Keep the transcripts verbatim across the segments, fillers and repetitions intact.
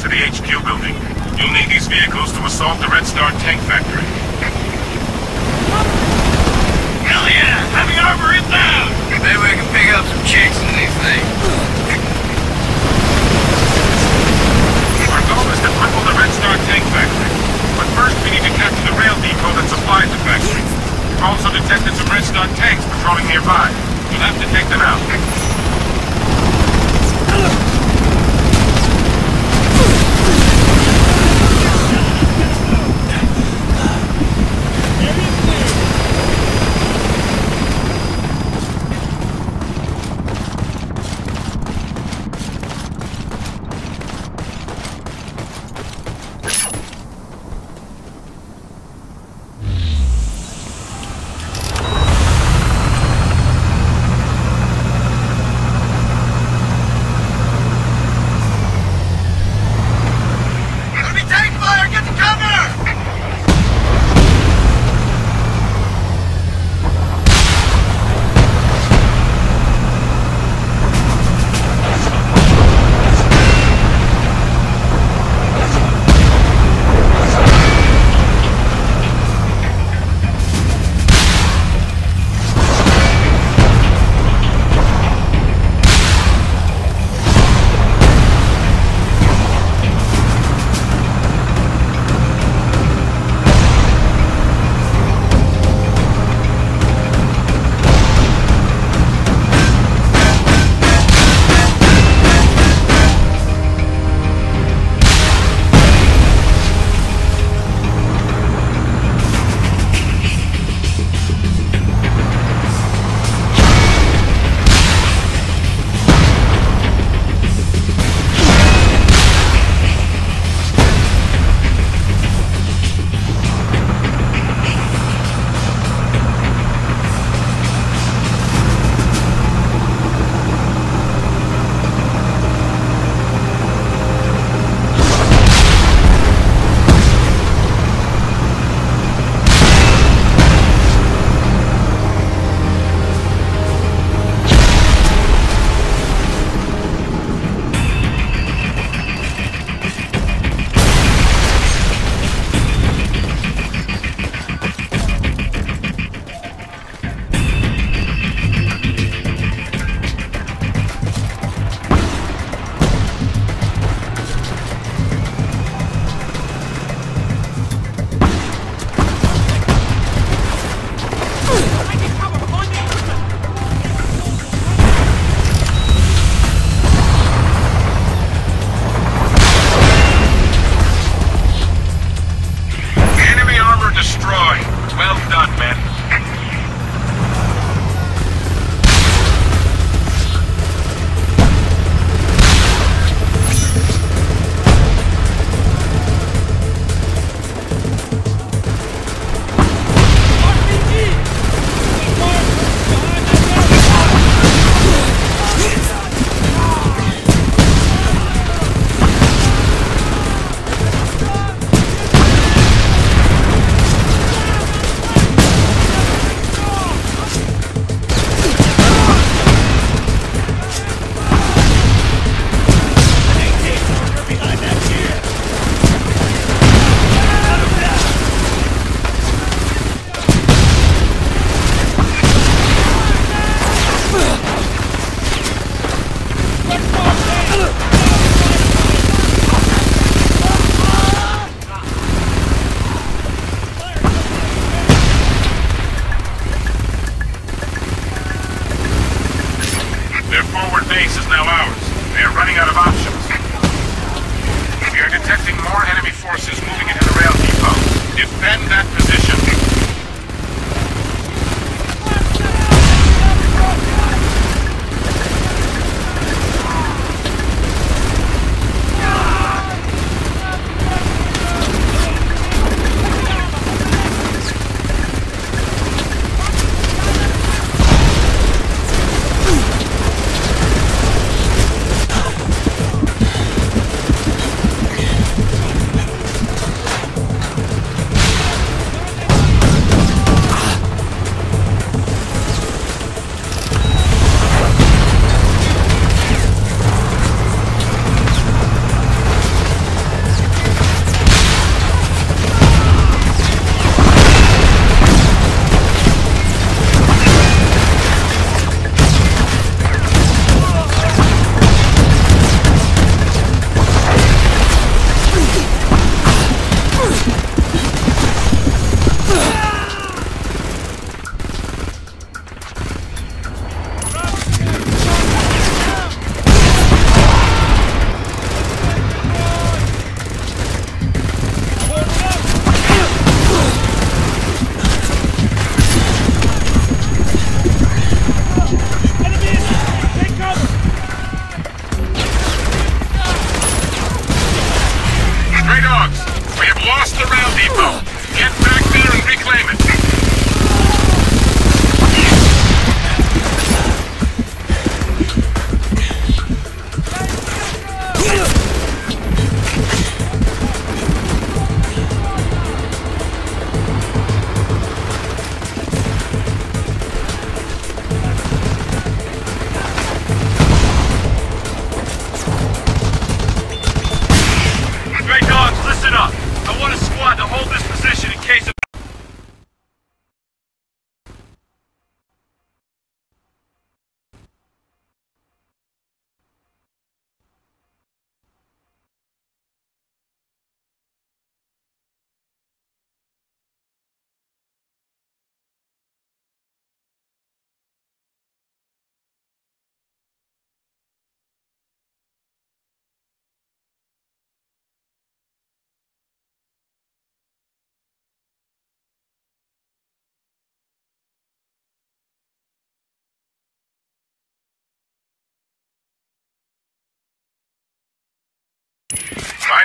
to the H Q building. You'll need these vehicles to assault the Red Star tank factory. Hell yeah! Heavy armor inbound! Maybe we can pick up some chicks in these things. Our goal is to cripple the Red Star tank factory. But first we need to capture the rail depot that supplies the factory. We've also detected some Red Star tanks patrolling nearby. We'll have to take them out.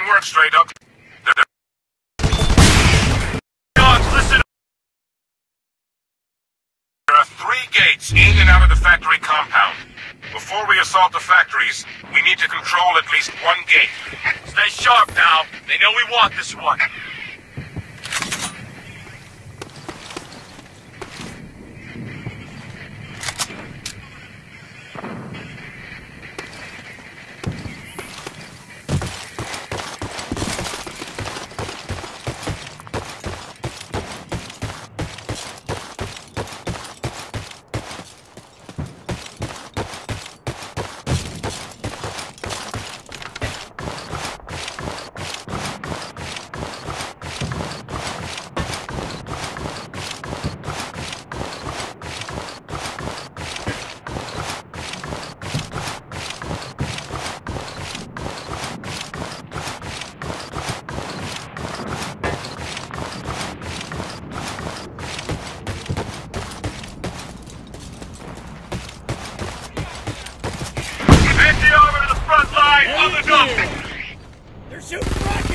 work straight up. Dogs, listen. There are three gates in and out of the factory compound. Before we assault the factories, we need to control at least one gate. Stay sharp now. They know we want this one. On the dump! They're shooting rockets!